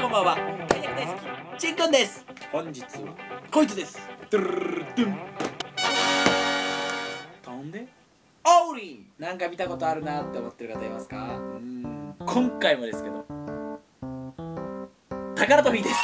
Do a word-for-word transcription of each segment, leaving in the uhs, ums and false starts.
んばんは。大役大好き、チンくんです。本日はこいつです。ドゥルルルドゥン。飛んでオーリー。なんか見たことあるなって思ってる方いますか？うーん、今回もですけど宝飛びです。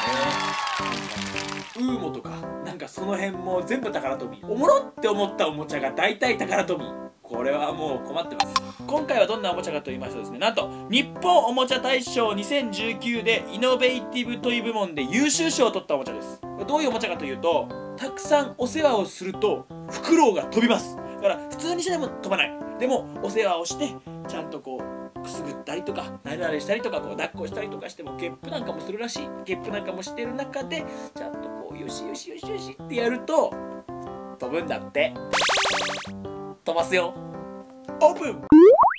ウーモとかなんかその辺も全部宝飛び。おもろって思ったおもちゃが大体宝飛び。これはもう困ってます。今回はどんなおもちゃかと言いますとですね、なんと日本おもちゃ大賞にせんじゅうきゅうでイノベーティブトイ部門で優秀賞を取ったおもちゃです。どういうおもちゃかというと、たくさんお世話をするとフクロウが飛びます。だから普通にしても飛ばない。でもお世話をしてちゃんとこうくすぐったりとかなでなでしたりとかこう抱っこしたりとかしてもゲップなんかもするらしい。ゲップなんかもしてる中でちゃんとこうよしよしよしよしってやると飛ぶんだって。飛ばすよ。オープン。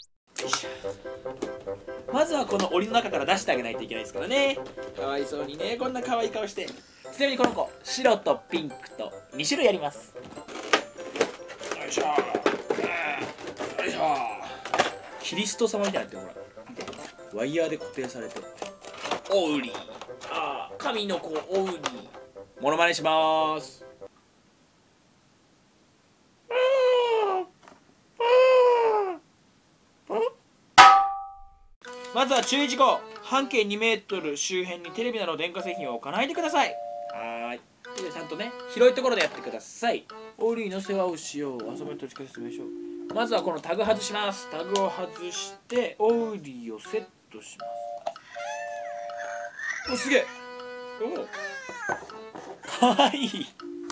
まずはこの檻の中から出してあげないといけないですからね。かわいそうにね、こんな可愛い顔して。ちなみにこの子白とピンクとに種類あります。よいしょ、よいしょ。キリスト様みたいになってる。ほら見て、ワイヤーで固定されてオウリー。ああ、神の子オウリー。モノマネしまーす。まずは注意事項。半径にメートル周辺にテレビなど電化製品を置かないでください。はーい。でちゃんとね、広いところでやってください。オーリーの世話をしよう。遊びの土地から説明しよう。まずはこのタグ外します。タグを外してオーリーをセットします。お、すげえ。おお、かわいい。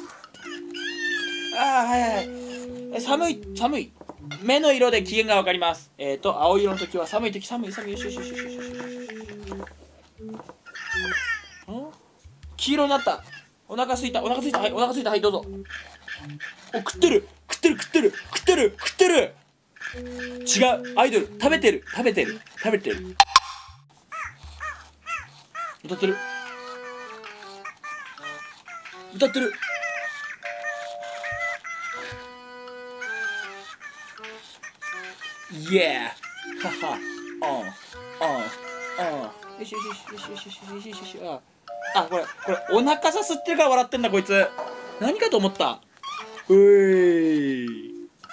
ああ、はいはいはい。え、寒い寒い。目の色で機嫌が分かります。えっと青色の時は寒い時、寒い寒い。よしよしよしよしよしよし。ん？黄色になった。お腹すいた、お腹すいた。はい、お腹すいた。はい、どうぞ。お、食ってる食ってる食ってる食ってる食ってる。違う、アイドル。食べてる食べてる食べてる。歌ってる歌ってる。イエー。はは。あんあんあん。よしよしよしよしよしよしよしよしよし。ああ、これこれお腹さすってるから笑ってんだこいつ。何かと思った。うーい。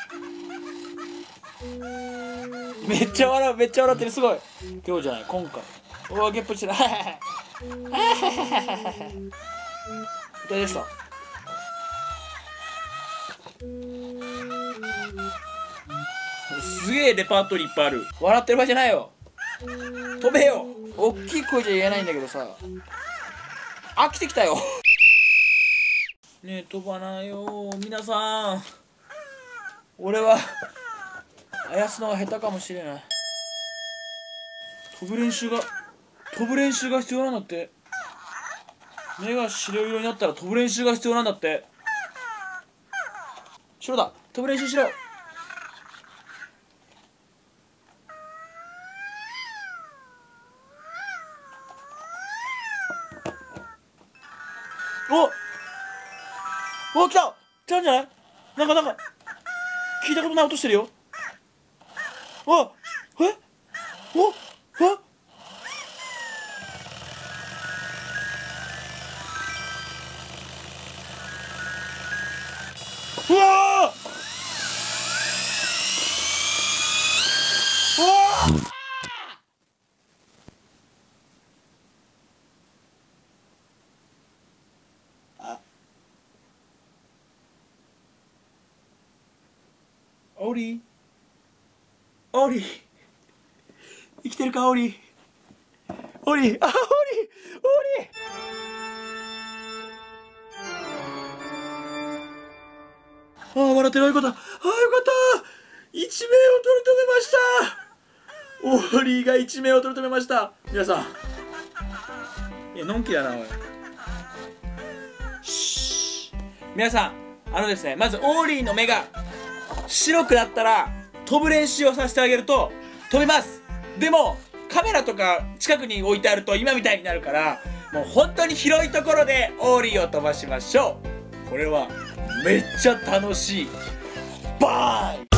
めっちゃ笑う、めっちゃ笑ってる。すごい。今日じゃない、今回。おお、ゲップしてる。はいはいはい。歌いでした。すげえレパートリーいっぱいある。笑ってる場合じゃないよ。飛べよ。大きい声じゃ言えないんだけどさ、飽きてきたよ。ねえ、飛ばないよ皆さん。俺はあやすのが下手かもしれない。飛ぶ練習が飛ぶ練習が必要なんだって。目が白色になったら飛ぶ練習が必要なんだって。白だ、飛ぶ練習しろ。おお、来た来たんじゃない。なんかなんか聞いたことない音してるよ。あ、えおえうわーうわー。オーリーオーリー生きてるか。オーリーオーリーあ、オーリーオーリー。ああ、笑ってる。よかった。ああ、よかった。一命を取り留めました。オーリーが一命を取り留めました。皆さん、いやのんきだなおい。しー。皆さん、あのですね、まずオーリーの目が白くなったら飛ぶ練習をさせてあげると飛びます。でもカメラとか近くに置いてあると今みたいになるから、もう本当に広いところでオーリーを飛ばしましょう。これはめっちゃ楽しい。バーイ。